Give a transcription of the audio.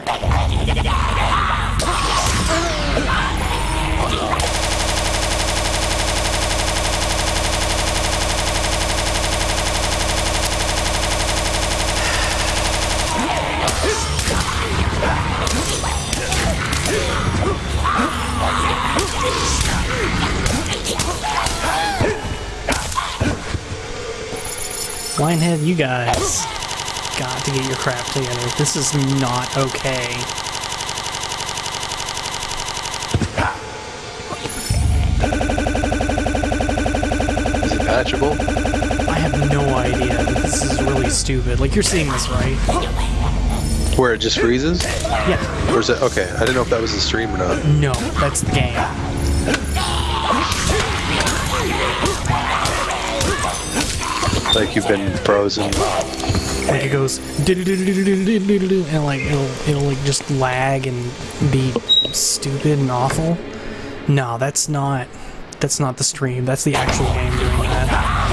Lionhead, you guys got to get your crap together. This is not okay. Is it patchable? I have no idea. This is really stupid. Like, you're seeing this, right? Where it just freezes? Yeah. Or is it? Okay, I didn't know if that was the stream or not. No, that's the game. Like you've been frozen. Like it goes and like it'll like just lag and be stupid and awful. No, that's not the stream. That's the actual game doing that.